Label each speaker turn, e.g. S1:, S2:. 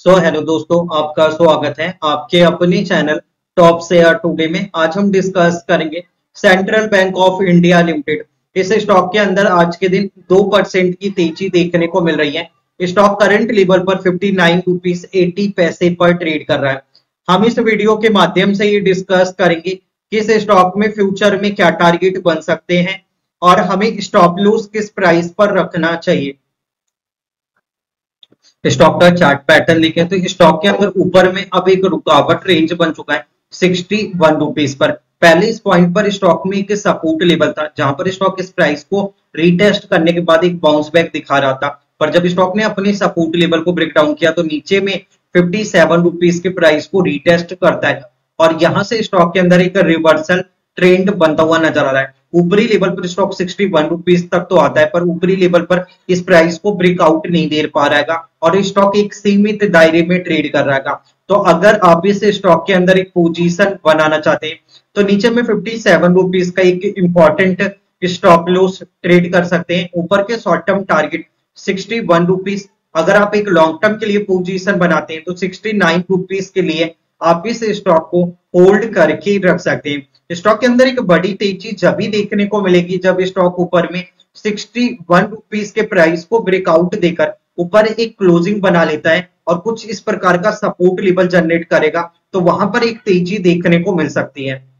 S1: Hello दोस्तों, आपका स्वागत है आपके अपने चैनल टॉप शेयर टुडे में। आज हम डिस्कस करेंगे central bank of India limited. इस स्टॉक के अंदर आज के दिन 2% की तेजी देखने को मिल रही है। स्टॉक करंट लेवल पर 59 रुपीज 80 पैसे पर ट्रेड कर रहा है। हम इस वीडियो के माध्यम से ये डिस्कस करेंगे कि इस स्टॉक में फ्यूचर में क्या टारगेट बन सकते हैं और हमें स्टॉप लॉस किस प्राइस पर रखना चाहिए। स्टॉक का चार्ट पैटर्न देखें तो स्टॉक के अंदर ऊपर में अब एक रुकावट रेंज बन चुका है 61 रुपीज पर। पहले इस पॉइंट पर स्टॉक में एक सपोर्ट लेवल था जहां पर स्टॉक इस प्राइस को रीटेस्ट करने के बाद एक बाउंस बैक दिखा रहा था, पर जब स्टॉक ने अपने सपोर्ट लेवल को ब्रेक डाउन किया तो नीचे में 57 रुपीज के प्राइस को रीटेस्ट करता है और यहां से स्टॉक के अंदर एक रिवर्सल ट्रेंड बनता हुआ नजर आ रहा है। ऊपरी लेवल पर स्टॉक 61 रुपीज तक तो आता है, पर ऊपरी लेवल पर इस प्राइस को ब्रेकआउट नहीं दे पा रहा है और स्टॉक एक सीमित दायरे में ट्रेड कर रहा है। तो अगर आप इस स्टॉक के अंदर एक पोजीशन बनाना चाहते हैं तो नीचे में 57 रुपीज का एक इंपॉर्टेंट स्टॉप लॉस ट्रेड कर सकते हैं। ऊपर के शॉर्ट टर्म टारगेट 61 रुपीज। अगर आप एक लॉन्ग टर्म के लिए पोजीशन बनाते हैं तो 69 रुपीज के लिए आप इस स्टॉक को होल्ड करके रख सकते हैं। स्टॉक के अंदर एक बड़ी तेजी जब भी देखने को मिलेगी जब स्टॉक ऊपर में 61 रुपीज के प्राइस को ब्रेकआउट देकर ऊपर एक क्लोजिंग बना लेता है और कुछ इस प्रकार का सपोर्ट लेवल जनरेट करेगा, तो वहां पर एक तेजी देखने को मिल सकती है।